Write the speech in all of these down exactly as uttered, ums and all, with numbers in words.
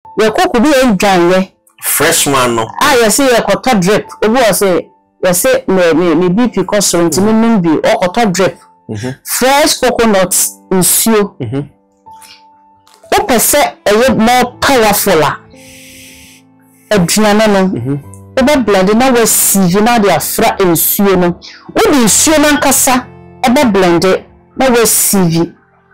ye koku bi endwan ye fresh one no ah ye say ye koto drip obi o say ye say me me B P cause so me nim bi o koto drip mhm fresh coconut nsuo mhm o pese eye more powerful a aduane no mhm o be blend na we sieve na de afra nsuo no o de nsuo na nkasa e be blend na we sieve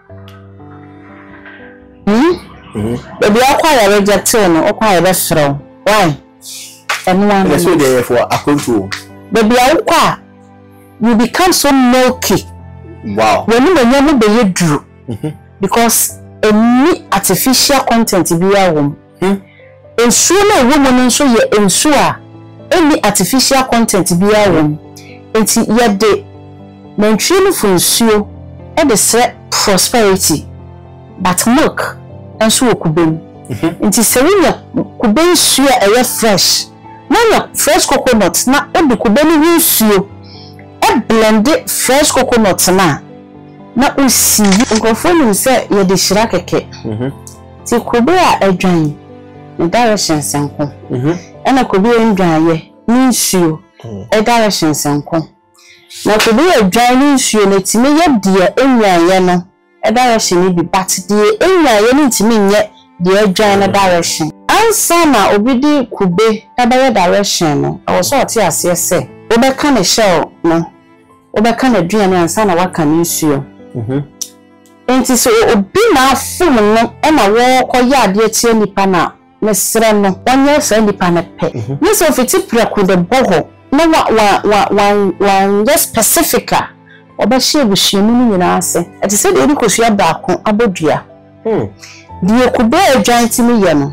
hmm mhm e bi akwa ya reject no o kwa ya be fro why anyone that's what they for control baby akwa you become so milky wow when you when you be duru mhm because any artificial content bi ya wom hmm ensuo na woman nso ye ensuo a any artificial content bi ya wom enti ye de nantwie no fu nsuo e de se prosperity but milk enso okubem enti se we kubem nsuo e ye fresh na your fresh coconut na e de kubem nsuo e blend fresh coconut na na usi ngofonu se ye de hira keke mhm ti kube a adwan the direction sanko mhm ana kube ndwan ye ni nsuo e direction sanko na kube adwan ni nsuo na timi ye de enwan ye no e direction ni bi but de enwan ye ni timi nye de adwan na direction ansa na obidi kube ebe direction no I was so ati ase se obeka ne shell no obeka na adwan na ansa na waka ni nsuo mhm enti so obi na afum no e na wo koya ade tie nipa na mesre no wonye fa nipa na pe ne so fiti prako de boho na wa wa wa wa just specifica oba hye buhyiemu ni nyina ase eti se de eri kosua baako abodua hmm die kube adwan ti mi ye no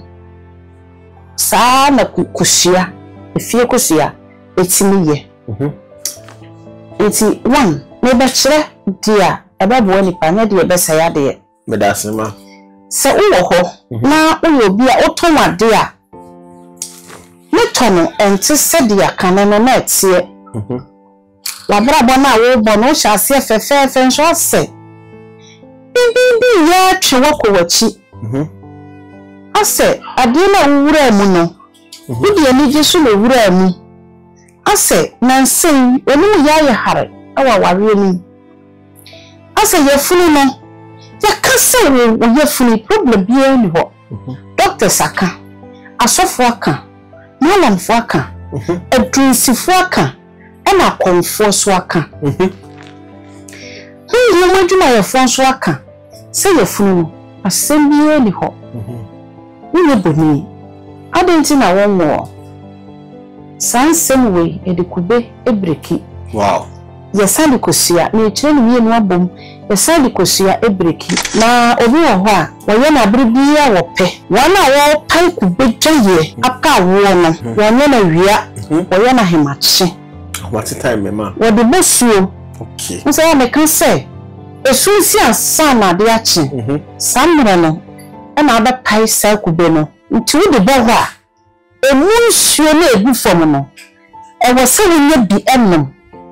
saa na kosua efie kosua eti mi ye mhm eti one me be kire dia ababo nipa na de besa ya de medasema se uwo ho na uwo bi a oton ade a metono enti se de akane no na etie mhm labrabo na wo bo no hya se fefe fe nso ase bibi ya twe ko wachi mhm ase ade na wura mu no bidi ani gisu na wura mu ase nansen onu ya ye hare awa ware ni ase ye funu no ya kase wo ye funu problem bi ani ho doctor saka asofo aka malamfo aka adrunsifo aka ena konfo so aka mhm hmm madwuma ye fon so aka se ye funu no asem bi ani ho mhm ni boni adenti na wonwo sansem we edikube ebreki wow yesali kosua na ekire ni yenu abom yesali kosua ebreki na obi wo ho a woye na bribi ya wope wana wo pai kubedwaye aka wo no wonya na wia woye na hemachi what time mema wo de besuo okay nso ya meka se esunsi asa na de achi mhm samre no na aba pai sa kube no nti wo de bo ho a emu nsuo na ebu fom no e wo se wonya bi enum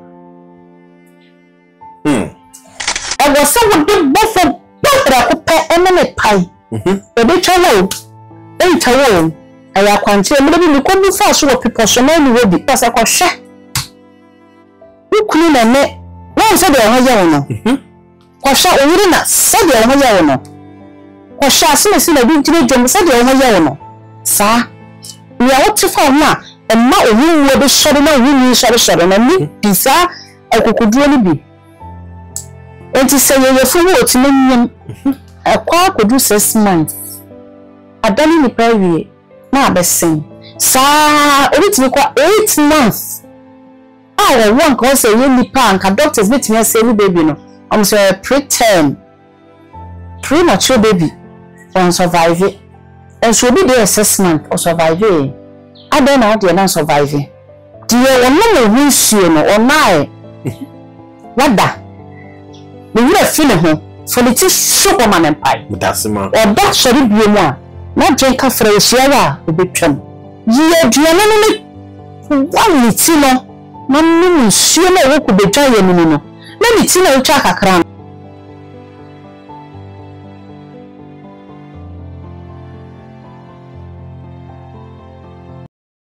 hmm I was so with the both of both of the enemy pie. Mhm. The big child. Eight alone. I are quantity. Maybe you come before so people so many will be because I can share. You couldn't admit. No, said the Ohio. Mhm. Kwasha Urina said the Ohio. Kwasha Smith in a big jam said the Ohio. Sir, we are what to find now. And now we will be shutting out. We will shut shut and me. Pizza. I could really be. Enti say ye fuwo otimenyem akwa akodu six months adani ni prawie na abesen sa obitimi kwa eight months ah one ko say ye nipa anka doctors bitimi say ni baby no am say preterm premature baby on survive and so be there six months or survive adana de na survive die wonno no nsuo no onai wada we will feel home for the superman empire. That's my or that shall be more. Not drink a fresh air, a bit trim. Ye do one little, no moon, sooner who could be giant. Let me see no track a crown.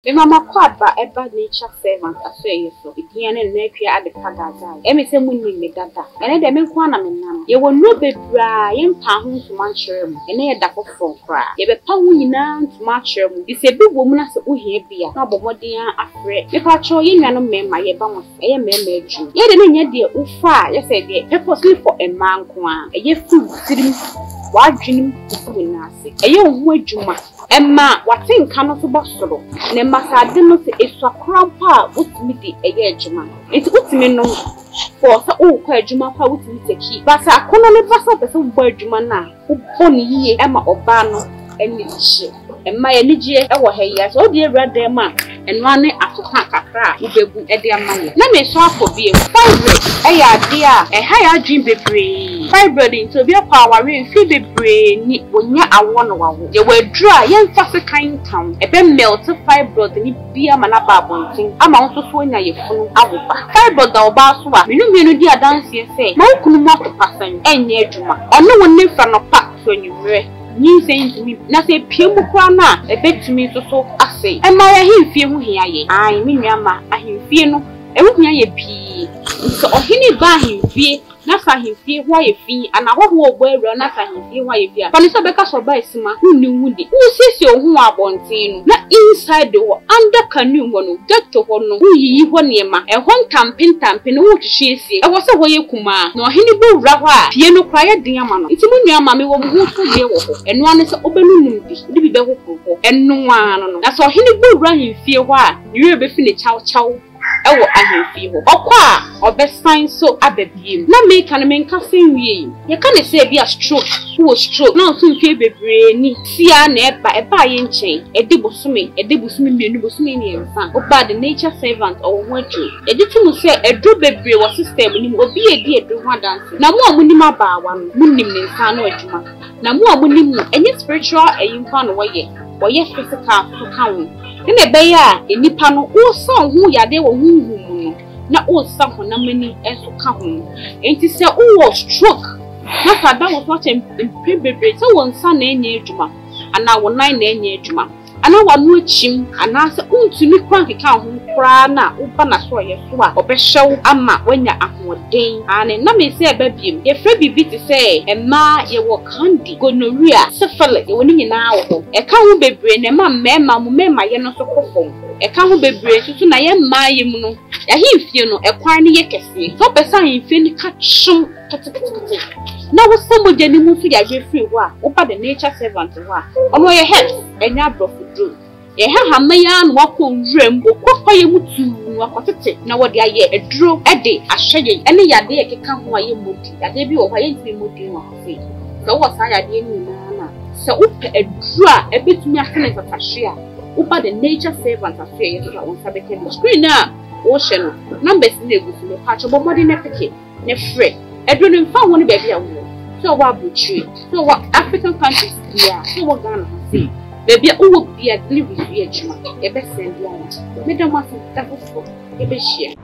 Me mama kwaba eba nature servant asey so. Idiane na twa ade kagaza. E me se munni me dada. Ene de me nko ana me nam. Ye wonu bebra ye mpa ho ntuma kyerem. Ene ye da kofo kra. Ye be pa ho nyina ntuma kyerem. Ise bi wo mu na se ohia bia. Na bomoden afre. Me pa cho ye nwa no mema ye ba mo. E ye mema adwu. Ye de ne nya de ufa ye se de purposely for a man ko a. E ye fu tirim. Wadwenim fu na ase. E ye ho adwuma. Emma watin kano so bosoro ne masade no se eswakran pa wutimi di eye adwuma enti wutimi no for sa o kwa adwuma pa wutimi teki basa akono ne basa pese wo adwuma na wo boni yiye ema oba no eni hye emma ye nigye e wo heya so odi ewrade ma eno ane atoka kakra wo bebu e de amaye na me so afobie fibroid e ya de a e ha ya dream bebre fibroid into be power we fi bebre ni wonya awo no wawo ye wadru a ye mfa se kan kan e be melt fibroid ni bia mana ba bontin ama won so so nya ye funu awoba fibroid da oba so a menu menu di adanse se ma okunu mo akopasan enye adwuma ono wonni fa no pa so nyure ni saying me na say piemu kwa na e betumi so so ase e ma ya himfie hu hia ye ai me nuama ahimfie no e hu hia ye pi so ohini ba himfie na sa himfie ho ye fi ana ho ho ogbo ewura na sa himfie ho ye fi a pani so beka so ba esima hu ni hu di hu sisi ohun abontin no na inside the under canoe ho no get to ho no hu yi ho niema e ho ntampin tampin hu hwehwe esi e wo se ho ye kuma na ohini bo wura ho a pie no kwa ye den ama no nti mu nuama me wo mu so ye wo ho eno ane se obenu num bi di bi be ho ho eno ano no na so ohini bo wura himfie ho a yiwe be fi ne chaw chaw ewo ahemfie ho okwa obesan so ababiem na me kan me nka senwie ye kan se bia stroke wo stroke na so mfie bebre ni sia na eba eba ye nchen ede bosome ede bosome mienu bosome ni enfa oba the nature servant o wo adwo ede tumu se edo bebre wo system ni obi edi edo ho dance na mo amunim abaawa no munim ne nsa no adwuma na mo amunim enye spiritual ayimfa no wo ye wo ye physical so kan ene be ya enipa no wo so ho yade wo huhu no na wo sa ho na mani enso ka ho enti se wo stroke na sada wo so che mpebebe se wo nsa na enye adwuma ana wo nan na enye adwuma ana wa no achim ana se untumi kwa nkeka ho kra na wo ba na so ye so a obehyew ama wanya ahoden ane na me se eba biem ye fra bibi ti se ema ye wo candy gonorrhea syphilis ye woni nyina wo e ka ho bebre na ma mema mo mema ye no so kofom e ka ho bebre susu na ye ma ye mu no ya himfie no e kwan ne ye kese so pesa himfie ni ka chum katikati na wo samo jeni mu so ya free wo a wo pa the nature servant wo a omo ye health enya brofudu ye ha ha maya no wakọ nwrem okọkọ ye mutu akotete na wo de aye eduro ede ahye ene yade ye keka ho aye modi yade bi wo aye ntimi modi no afi so wo sa yade ni na na so upe eduro a ebetumi ahene tatahye a wo pa the nature servant afi ye so won sabeke no screen na wo hye no numbers na egusu no pa chobo modi na peke ne free eduro no mfa ho ne ba bia wo so wa buchi so wa African countries yeah so wa Ghana see baby uwo bia delivery fi ejuma e be send ya me dem aso tafo e be share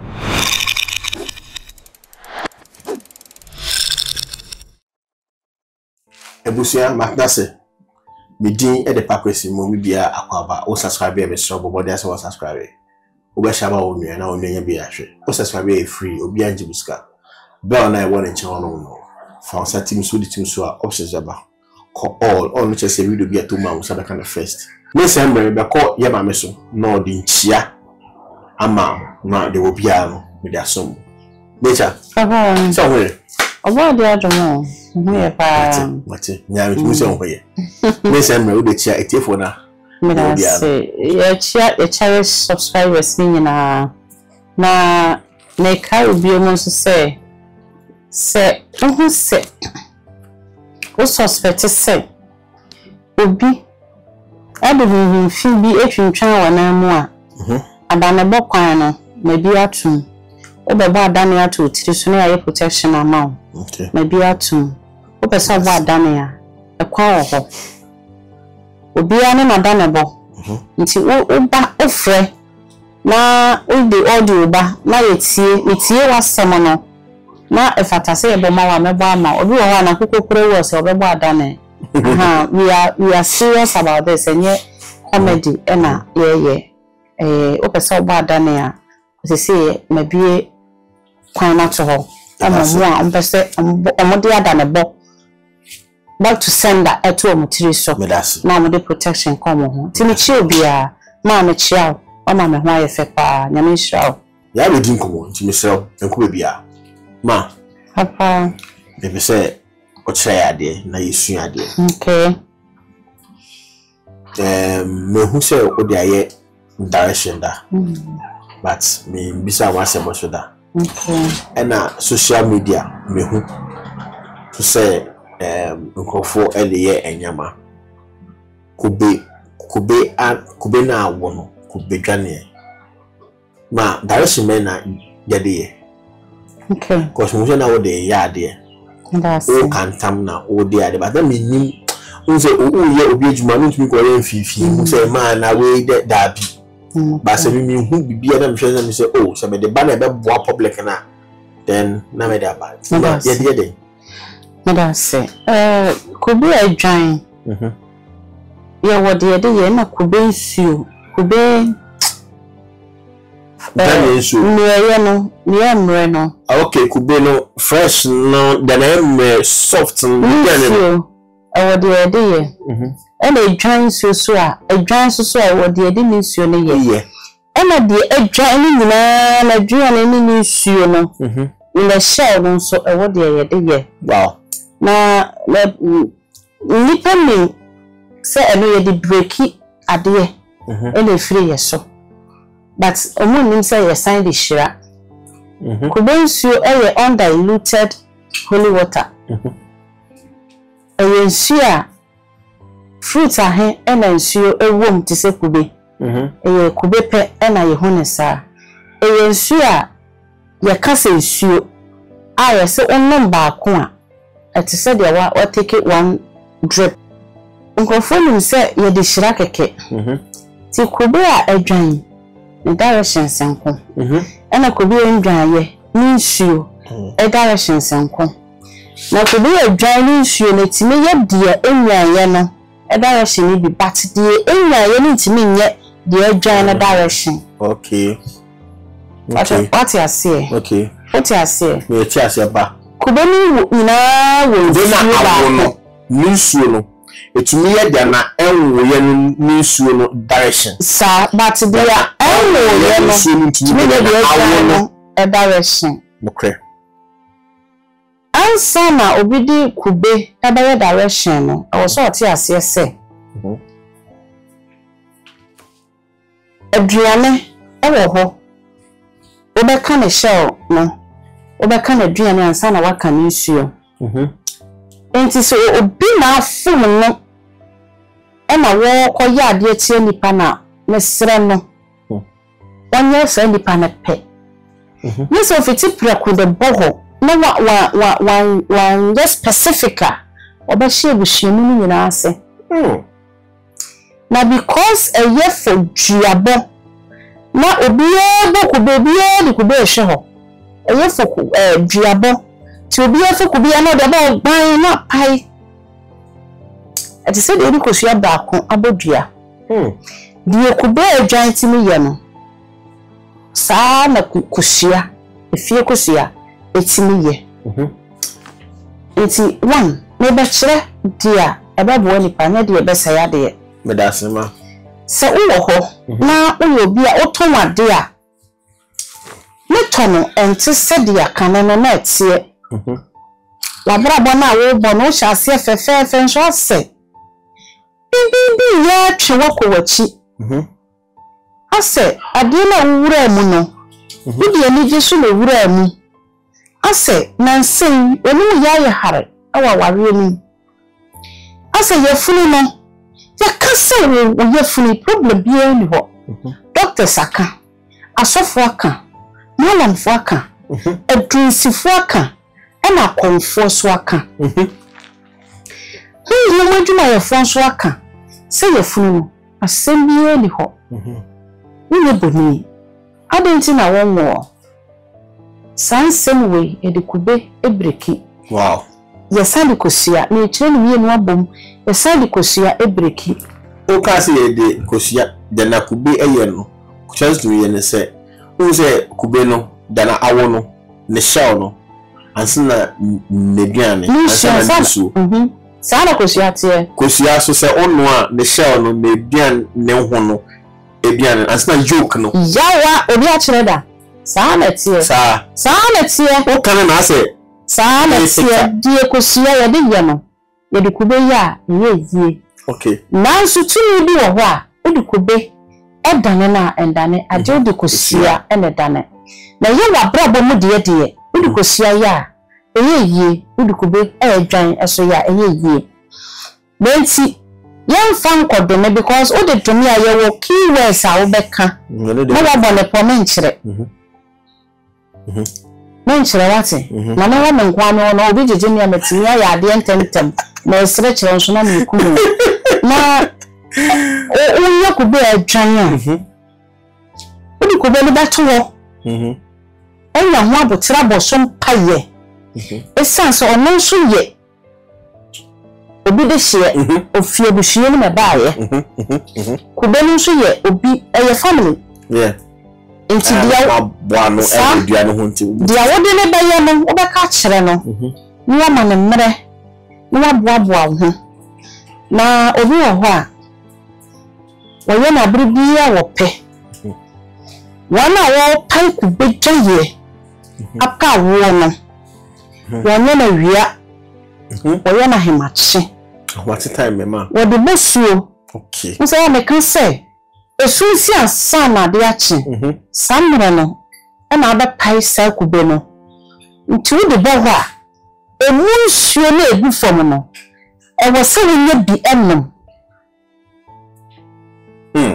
ebusia makdase midin e de pakwesi mo mi bia akwaba o subscribe me so bobo dey so subscribe o be shaba o nua na o nua bia hwe o subscribe e free obi anje buska bell na e won nche won no fa sa team so di team so a options aba call all all no chese video bia to ma wo sa kind of first me say mbre be call ye ma me so no di nchia ama na de wo bia no me da som nature aba so we oba de adomo hu ye pa mate nya me tu se ho ye me say mbre wo de chia etefo na me da say ye chia ye chia subscribers ni na na ne kai obi mo so say se ohu se o suspect say obi ade bi fi bi etwintwan wana mu a mhm adane bokwan no na bi atum o be ba adane ato tiri so na ye protection amount okay na bi atum o be so ba adane a e kwa ho obi ane na adane bo mhm nti o ba ofre na o de audio ba na yetie yetie wasem no na efata say ebo ma wa mebo ama obi wo na kokokoro wo se obebo adane aha we are we are serious about this enye comedy ena ye ye eh o pese oba adane a se se mabie kwan na to ho ama mo a mpese omode adane bo back to sender eto omutiri so na mo de protection come ho tini chi obia ma me chia o ma me ho aye fe pa nyame hira ya be din komo ntimi sel enko bia ma papa be say o chia ade na yesu ade okay um me hu say o de aye direction da mm. but me bisa wa se bo so da okay and na social media me hu to say um nkofo eleye enyama kube kube an kube na awono kube dwane ma direction me na yade okay cause mo na wo de yade that's o kantam na o de yade but me nim unse o o ye obi ejuma no tumi ko ye mfifi mo say ma na we de dabi ba se mi hu bibia na me hwe na me say oh se me de ba na be boa public na then na me da ba yade yade Mother say, uh, could be a giant. Mhm. Yeah, what the idea na could be you, could be. That is you. Near no, near no. Okay, could be no fresh no. Then I'm soft and you. I what the idea. Mhm. And a giant so so a giant so so what the idea means you ne ye. And a the a giant na na giant any means you no. Mhm. In the shell so what the idea. Wow. Na nipa me say eno ye di breaki ade e na free ye so but omo nim say ye sign the shira mhm kubensu e ye undiluted holy water mhm e ye nsu a fruit ahe e na nsu e wom ti se kube mhm e ye kube pe e na ye hone sa e ye nsu a ye kase nsu a ye se onnom ba ko a at said ya wa take it one drip nkofo say ye de shira keke mhm ti kube a adwan the direction senko mhm ena kube ndwan ye ni nsuo e direction senko na kube adwan ni nsuo na timi ye de enwan ye no e direction ni bi but de enwan ye ni timi nye de adwan na direction okay okay what you say okay what you say me ti ase ba kube ni na wo de na awono nsuo no etumi ye de na enwo ye no nsuo no direction sa but they are enwo ye no tumi de de awono e direction okay ansa na obidi kube e ba direction no e wo so oti ase ese mhm aduane e wo ho obeka ne shell no obeka na aduane ansa na waka ne nsuo mhm enti so obi na afum no e na wo koya ade tie nipa na mesre no wonye fa nipa na pe mhm ne so fiti prako de boho na wa wa wa wa just specifica oba hye buhyiemu ni nyina ase mhm na because e ye for duabo na obi e boku bebi e di ku be hye ho e ye for eh duabo ti obi e for ku bi na de ba ban na pai ati se de ni kosua baako abodua hmm die ku be adwan ti mi ye no saa na kosua efie kosua etimi ye mhm enti one me be kire dia e ba bo nipa na de be saya de me da sema se uwo ho na uwo bi a oton ade a ne tono enti se dia kan no na tie mhm la bra bona wo bo no sha se fefe fe nso se bi ya twa ko wachi mhm ase ade na wura mu no bi ani jesu na wura mu ase na nsen onu ya ya hare awa ware mu ase ye funu no ya kase wo ye funu problem bi ani ho doctor saka asofo aka malamfo aka adrunsifo aka ana konfo so aka mhm hmm mo ya fonso aka se ye funu no asem bi ani ho mhm wo boni adenti na wonwo sansem we edikube ebreki wow ye sali kosia na ekire ni mienu abom ye sali kosia ebreki o ka se ye de kosia de na kube eye no chance to me and say who say kubeno dana awo no ne shell no ansina ne biane ansina so mhm sana kosia tie kosia so say onu a ne shell no ne biane ne ho no ebiane ansina yoke no yawa obi a kire da sana tie sa sana tie o kan na say sana tie die kosia ya de ye no ye de kube ya ye zie okay nanso tumi bi wo ho a odi kube edane na endane aje odi kosia ene dane na ye wa brabo mu de de odi kosia ya eye yie odi kube e dwan eso ya eye yie benti yen fan kodome because odi tumi a ye wo keywords a wo beka na wa bole po me nkyere mhm mhm me nkyere wate na na wa me nkwa no no obi jeje mi ametimi ya ade ententem na esere kyere nso na me kunu na o o kube adwan a mhm odi kube ni beto wo mhm enya ho abotra bosom paye mhm esanse ono nso ye obi de hye ofie buhie ni mebaaye mhm mhm kube ni nso ye obi eye family yeah enti dia boano e dua no ho nti dia wode ne baye no wo beka kire no mhm ni wa ma ne mre ni wa boaboa ho na obi wo ho a wo ye na bribia wo pe wana wo pai kube dwaye aka wo no wo ne na wia wo ye na hemache what time me ma wo de bosuo okay nso ya me kan say esunsi asa na de achi mhm samre no e na ba pai sa kube no nti wo de bo ho a emu nsuo na egu fom no e wo se wo nya bi enum hmm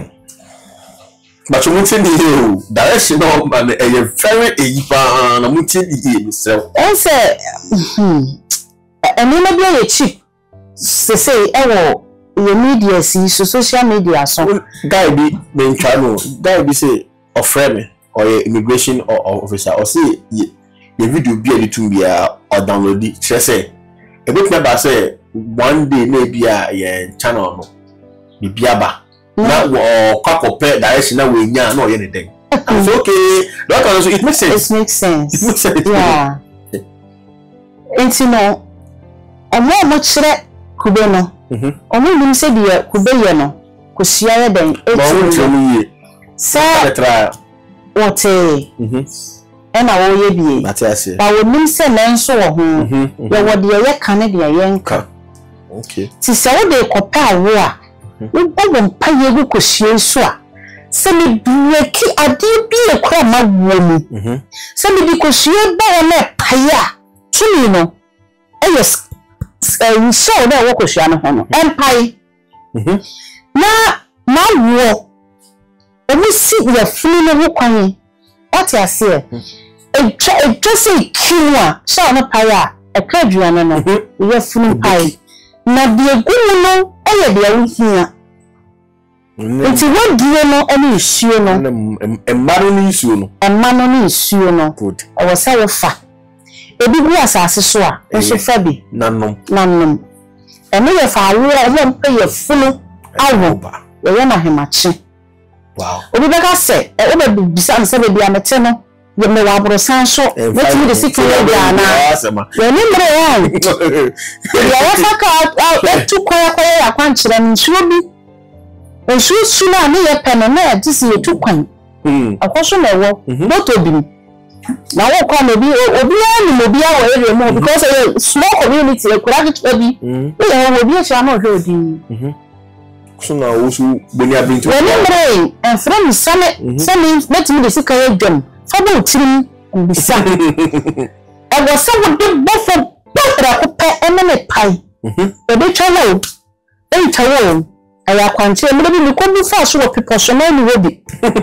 but you want to the direction of and a very eyipa na muti di so o say hmm eni na bia ye cheap se say e wo ye media si so social media so guy be me try no guy be say offer me or immigration or officer or say the video be a little be or download it say e bit me ba say one day maybe a channel no be biaba na wo kwakope direction na we nya na o ye ne den it's okay that also it makes sense it makes sense it makes sense yeah enti no omo mo kire kube no mhm omo nim se de kube ye no kosia ye den eti sa betra wote mhm ena wo ye bie matiase ba wo nim se na nso wo ho ye wo de ye kan de ye nka okay ti se wo de kopa wo a wo bo mpaye gu kosie so a se me breki ade bi e kra ma wo mu mhm se me di kosie ba wo na paye a tumi no e yes eh so na wo kosie no ho no empire mhm na ma wo o mi si ye funu no wo kwan what you say e just e kinwa so no paye a e kra duane no ye funu paye na de egu no e ye de awuhia nti wodie no ene isuo no emmaro ni isuo no emmano ni isuo no good e wo se wo fa ebi bu asase so a nso fa bi nanom nanom ene ye fa awo o mpe ye funu awo ye na hemache wow obi beka se e be bisa nse be bia mete no ye me wa bro san so wetin de siki ye bia na ye ni mbre ya ya wa fa ka tu kwa kwa ya kwankyere nsuo bi nsuo suna ne ye pene na ye tisi ye tu kwan mm akoso na wo moto bi na wo kwa no bi obi ani mo bi awo ere mo because a small community e kura git bi e obi e sha no hwe odi mhm suna wo su benya bintu we ni mbre en from sane sane metimi de sika ye dwam fa bo tirim bisa e wo se wo de bofo bofra ko pe emene pai mhm e be twalo e tawo aya kwante mre bi ko bi fa so wo people so na ni wo bi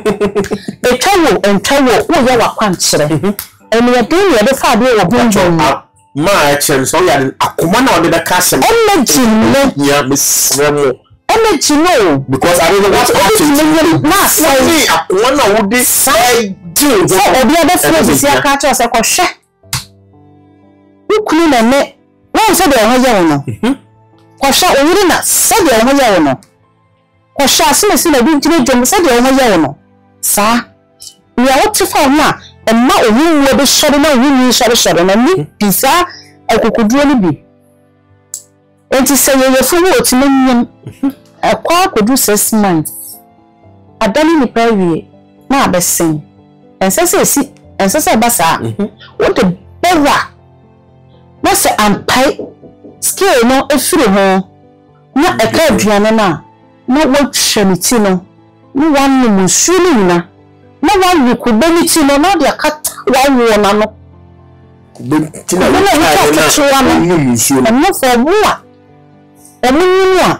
e tawo en tawo wo ye wa kwantere eni ye den ye de fa de wo bonjo ma a chem so ya akoma na o de ka sem energy no ya mesremo energy no because I don't know what happened na say akoma na wo de say do so obi ade fro bi si aka cha se ko hwe ukunu na me won se de ho ye wo no ko hwe oyiri na se de ho ye wo no ko hwe asime se na bi ntire dwom se de ho ye wo no sa ya wote fa na emma owu wo be sori na owu ni sori sori na ni pisa ekokuduro ni bi enti se ye fu wo ti nyem akwa kodu six months adani ni prawie na abesen ensese si ensese basa what the bewa na se ampai skill no efiri ho na eka aduane na na wotwemiti no ni wan mu sulu na na wan wi kubemiti no na de akata wawo na no kubemiti na na na mu sulu na fo bua emunyi a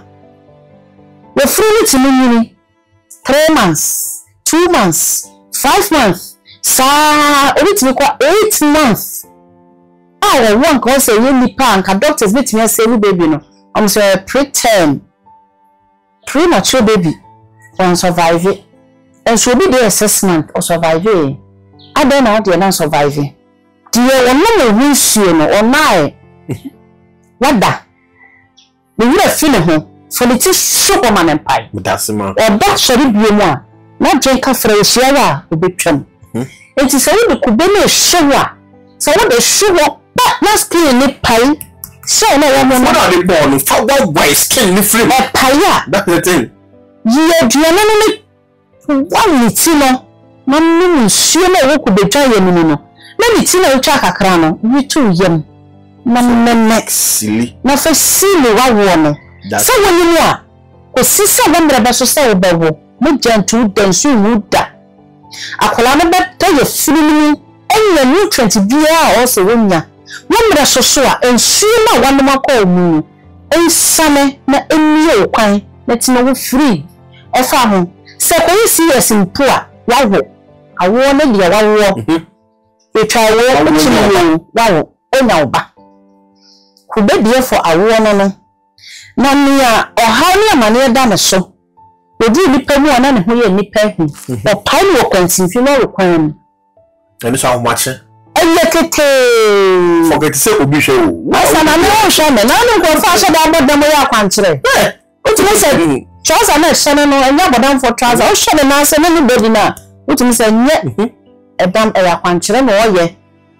we free ti munyi three months two months five months sa obitimi kwa eight months ah one ko say you nipa anka doctors bitimi say ni baby no am say preterm premature baby on survive it and so be there six months or survive it I don't know they not survive it die won no winsuo no onai wada the we feel ho for the superman empire that's man or that sorry biemu a na drenka freshia wa obetwam enti say we kube na hyewa so we dey hyewo but na skin ni pai so na we mo na dey born for what white skin ni free pai that's the thing ye duane no ni one ti no na mu nsuo na we kubetwa ye ni no na ni ti na we twa kakra no we tu yem na nene silly na fa sili wa wo no so woni mu a ko sisa bambre ba so say obawo mo jantu dansu wuda akola no beta ye filimi enye nutrient bia o se wonya womra so so a ensu na wanom akọ mu ensane na emiye okwan na ti no wo free efa ho se ko yi serious mpo a wawo awo na dia wawo etwa wo chimo wawo onya oba kube die for awo no no na nia oha ni amane da ne so odi nipa mu ana ne ho ye nipa hu o pai no kwansinfi no rekwan eni so ahomaache ayekete forget say obi hwe o asa na me o hwe me na no ko fa hwe da bodam ya kwankyere eh otumi se trouser na hwe no enya bodam for trouser o hwe na ase ne ni body na otumi se nye edam ya kwankyere no oye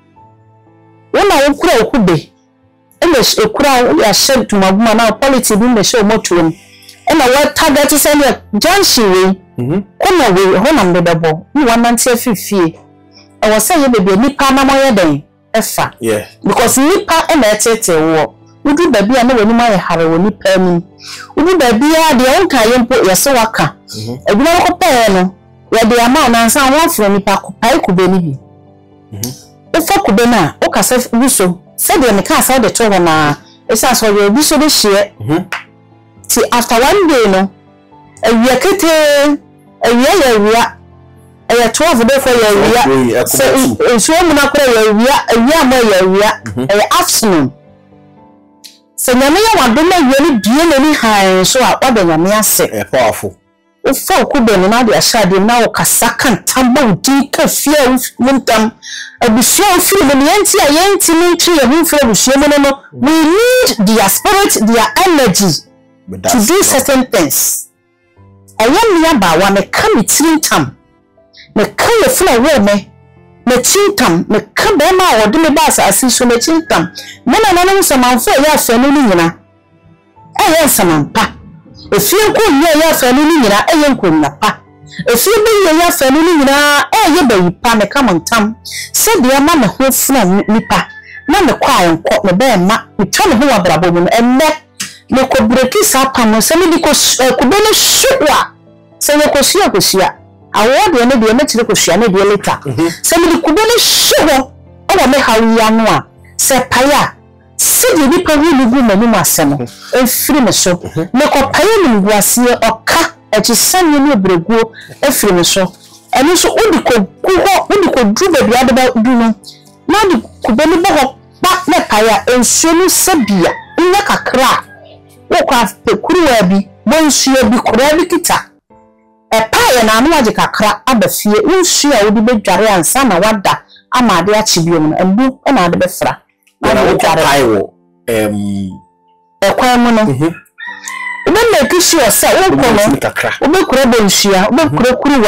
wona wo kura okube ene ekura ya shed to maguma na quality bi me show moto ena wa target say na junction we mhm kona we ho na mbedebo ni one ninety afifie e wo say ye bebe nipa na moye den efa yeah because nipa e na etete wo udu baby na wani ma ye hare wo nipa ni udu baby a de on kan ye mpo ye se waka mhm eduna ko pe no ye de ama na nsa won fro nipa ko pai ku be ni bi mhm e fa ku be na o ka se buso se de me ka sa de to na e sa so ye buso de hie mhm ti after one day no awia kete awia ya awia aya twelve day for ya awia so so mu na kora ya awia awia mo ya awia aya afternoon so nyame ya wado na awia ni die na ni han so a wado nyame ase e powerful o fa ku be no na de ashade na o kasaka ntamba udi ka fia muntam abusua firi no yenti a yenti ni twi ya hu fira abusua mo no we need their spirit their energy to do certain things. I am near by one, me come with tintam. Me come with flower, me, me tintam, me come by my or do me bass as is so me tintam. Men are not some man for your family. I am some pa. If you could hear your family, I am could pa. If you be your family, I am baby pa me come on tam. Said the mamma who from nipa. None the choir and caught me bear ma, we turn who are brabble and met. Me ko breki sa pano se me di ko ko be ne hwa se me ko sia ko sia awo de ne de me tire ko sia ne de leta se me di ko be ne hwo o wa me hawia no a se paya se di bi pa wi lugu manu masem e firi me so me ko paya ni nguase oka e ti sanye ne breguo e firi me so eni so odi ko ku ho odi ko dru be bia de ba du no na di ko be ne bo pa me paya ensuo no sabia nya kakra okwa pekuru abi bonsuo bi kura bi kita e paye na anu age kakra abafie nsuo a wodi bedware ansa na wada ama ade achi biom no mbu na ade befra na wo paye wo em e kwa mu no ube make sure say wo ko no ube kura bonsuo ube kura kuruwa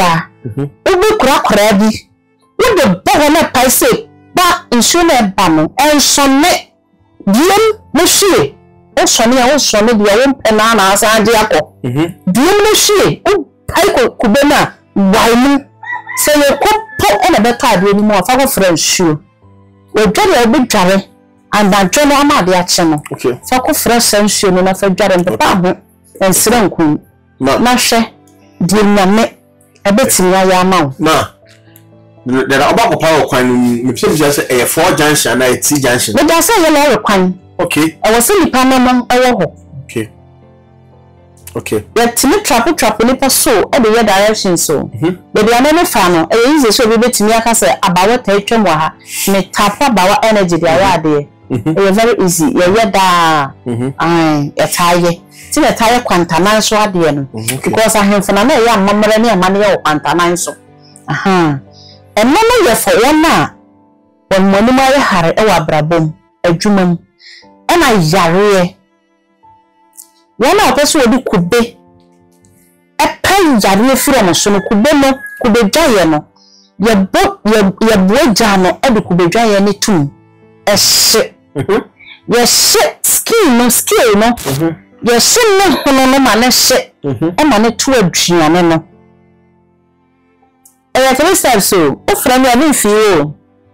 Ubi kura kura bi. Wo de bo na pai say ba nsuo na ba no ensone diem no hwie. O sone a o sone dia wo pena na asa ade akọ. Diem no hwie. O pai ko kubena waimu. Se ye ko po na beta ade ni mo afa ko fra nsuo. We dware obi dware and that journey amade a che no. Okay. Fa ko fra nsuo no na fa dware mpa ho ensere nku. Na hwe die nyame ebetimi ya ma. Ma there are about power kwan me pese just a four junction na a T junction. Me da say ye lawyer kwan. Okay. I was in the panel ewo ho. Okay. Okay. Yet me trap trap nipa so e dey direction so. Mhm. Baby anene fa no e easy so be betimi aka say abawo ta twem wa ha. Me tap abawo energy dey ya dey. E very easy. Ye ye da. Mhm. Ai e taye. Ti na taye kwantana so ade no. Because ahemfo na na ye amamara ne amane ye kwantana so. Aha. And no ye for one na when money mari hare e wa brabom adwumam e na yare one na person odi kube e pen yare firi no so no kube no kube dwaye no ye bo ye bo gya no e de kube dwaye ne tum e hye ye hye skin no skin no ye hye no hono no ma ne hye e ma ne to aduane no. I so o from your feel.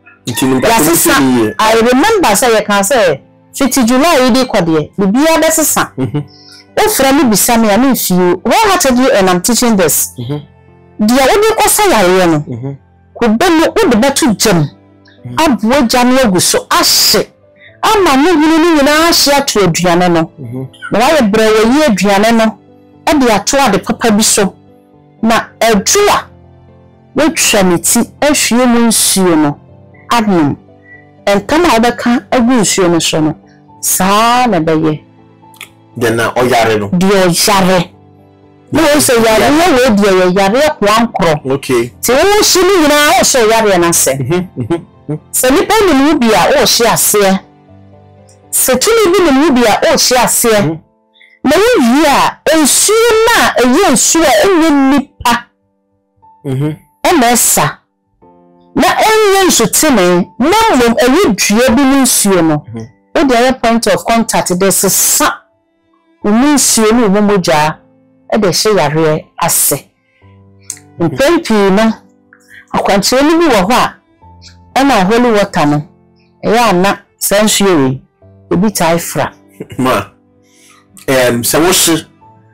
I remember say you can say fifty July dey kwade bibia be sesa. O from me bisa me am feel wholeheartedly and I'm teaching this. Dia wo dey kwasa yare no. Ko be no wo de betu jam. Abo jam agu so ahye. Ama no hunu ni nyina ahye ato aduane no. Na wa ye brewe yi aduane no. E de ato ade papa bi so. Na adua we tramiti ehwie mu nsuo no adnum entama obeka agu nsuo no so no saa na beye de na oyare no de oyare no so yare we de yare kwankro. Okay. Ti wo shini nyina o so yare na se se ni pe ni mu bia o hye ase se tuni bi ni mu bia o hye ase na wi a nsuo na eye nsuo enye nipa mhm emesa na enye nsutime na mom awudua bi nsuo no o dey point of contact dey sesa nsuo no momoja e dey hye yare ase mpempi no akwanche ni bi wo ho a e na holy water no e ya na sansuo we obi tai fra ma em sawoshi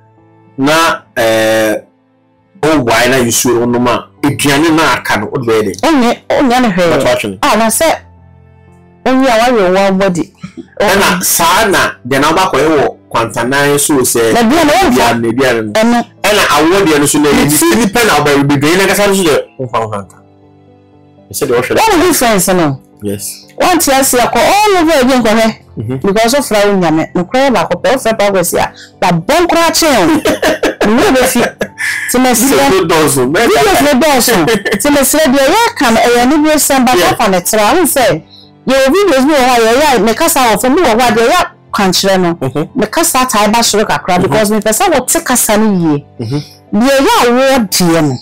na eh o why na nsuo no ma eduane na aka no o dey dey onye onye na hwe ah na se onye a wa wo body na saa na de na ba ko ewo kwantanan so se na bia na bia na bia no na awo de no so na ni pen na ba bi be na ka sa so de nfa nfa e se de o hwe what difference no. Yes. One tia se ko all over again ko he because of fra nyame no kra ba ko pe o fra pa go sia ba bon kra chen no be fi ti me se do dozo me do dozo ti me se de ya kan e ya ni bi sem ba pa na tra un se ye videos no wa ye ya me kasa of me wa de ya kwanchire no me kasa ta ba shiro kakra because me pesa wo te kasa ni ye de ya wo de no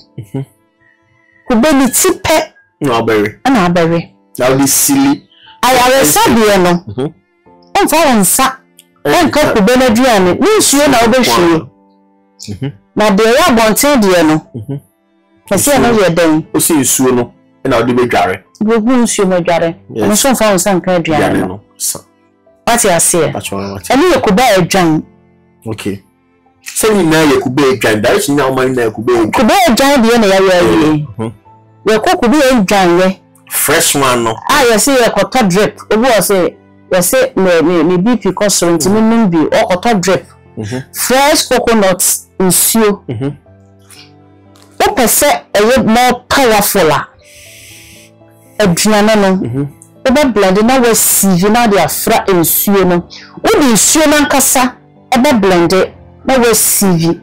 ko be ni ti pe no abere na abere now this silly I will say no. Mhm. En fa wonsa. En ka ko be na duane. Ni nsuo na obehwe. Mhm. Na de ya bonten de no. Mhm. Kase no ye den. O si nsuo no na ode bedware. Gogu nsuo no dware. No so fa wonsa nka duane no. What you say? Ani ye ko ba adwan. Okay. So ni na ye ko ba adwan. Da shi na o man na ye ko ba adwan. Ko ba adwan de na ya ye. Mhm. Ye ko ko ba adwan ye. Fresh one no. Ah, you see a cotton drip. Obu o say, you say me me me B P cause seventy minimum bi or cotton drip. Mhm. Fresh coconuts nsuo. Mhm. O pese e more powerful a. Adunane no. Mhm. O be blend na we sieve na de afra nsuo no. O de nsuo na nkasa e be blend na we sieve.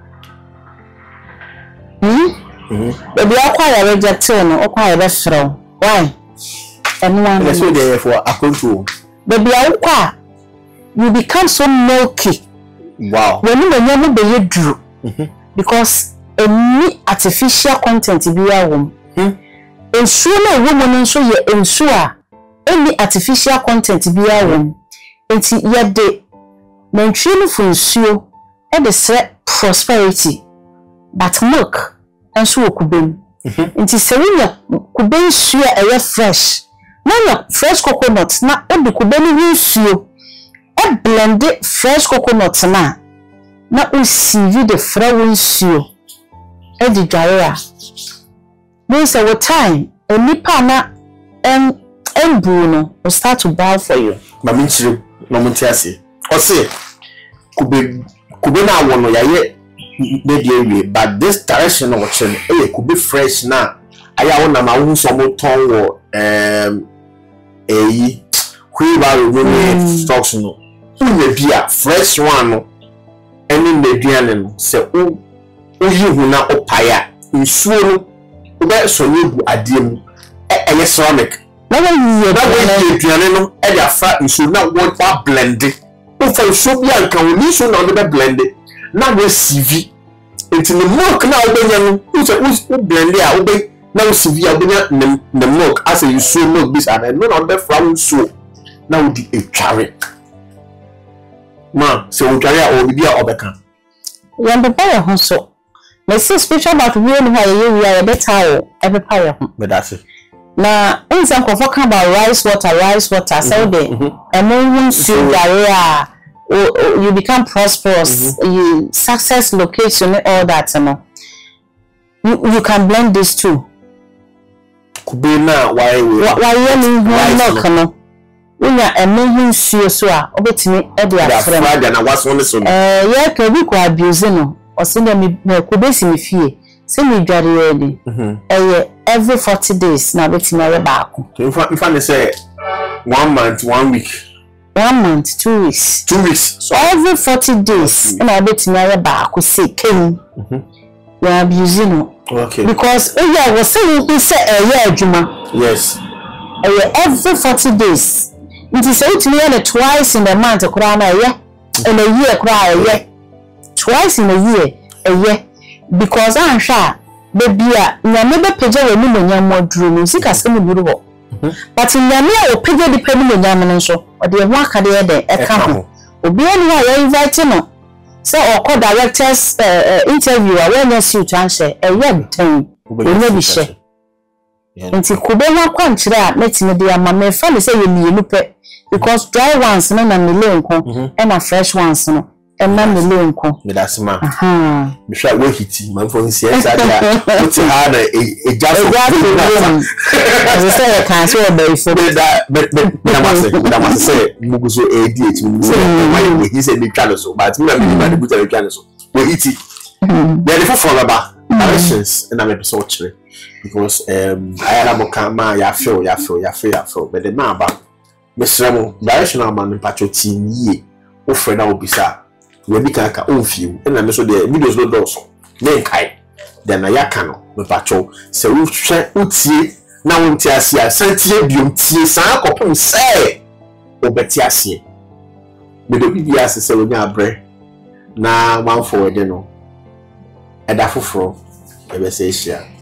Mhm. Mhm. Ebi akwa ya reject no, o kwa ya be frɛ. Why? And one that's what they for a control. Baby, you become so milky. Wow. When you never be you drew because a me at artificial content biya wom ensuo na wo mo no so ye ensuo a any artificial content biya wom enti ye de nantwie no fu nsuo e de sre prosperity but milk enso okubem enti se winya kubem nsuo a ye fresh na fresh coconut na e de kubem no nsuo e blend fresh coconut na na o sieve de fra wo nsuo e di dware a no say what time enipa na em embu no will start to bow for you mama nchiro no montiase o say kube kube na wono yaye media we but this direction of watching e could be fresh na aya wona ma wo so mo ton wo em eyi kwe ba no stocks no we bia fresh one no eni mediane no se o oyi hu na opaya nsuo no obe so nyegu adiem eye ceramic na we yi na we yi aduane no e dia fra nsuo na wo kwa blend o fa nsuo bia nka wo nsuo na o be blend na we sieve enti the milk na obenya no o se o blend a obe na o sieve a obenya the milk as you so milk this and no na be from so na o di etware ma se o tware a o bibia obeka yamba pa ye ho so me see spiritual about we no ha ye we are better e be pa ye ho me that say na insan ko foka about rice water rice water so de e mo hu su dare a you become prosperous mm-hmm. you success location all that you know you, you can blend this too kube na why we why you need milk no unya emehin suo so a obetimi e de afre na na waso ne so eh ye ka bi ko abuse no o se na me kube si me fie se me dware edi eh every forty days na betimi re baako so if I say one month one week one month two weeks two weeks so every forty days na betimi re baako se ken mhm you abuse no okay because oh yeah was saying you say eh yeah adwuma yes eh every forty days it is eight million twice in the month kura na eh in a year kura eh twice in a year eh because an sha baby a nyame be pege we mu nyam moduro no sika sem duro ho but nyame a o pege de pemu nyam no so o de ho aka de de e ka ho obi ani a you invite no so o call directors uh, interview a when you see to answer eh yeah ten onye bi she nti kube ho kwankyere a metime de ama me fa le say ye mienu pe because dry ones no na mele nko and na fresh ones no and na mele nko me that's ma aha me sha we hiti man for nsi e sa dia put ha na e jafo as say can so be for that but na ma say na ma say muguzo A D H mu say my he say me twa so but me na me na buta me twa so we hiti there for for baba directions and I'm episode three because um I am a ma ya feel ya feel ya feel ya feel but the man ba Mister directional man patroti ye o friend na obisa we bi kan ka on feel and na so the videos no do so then kai then na ya kan no me patro se wo hwe utie na wo ntia ase santie biom tie san kopon se obeti ase me do bi ase se wo nya abre na one forward no eda foforo ebe se hia